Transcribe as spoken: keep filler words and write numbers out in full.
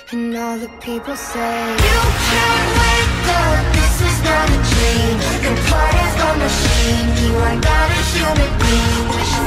And all the people say you can't wake up, this is not a dream. You're part of a machine, you are not a human being. Wish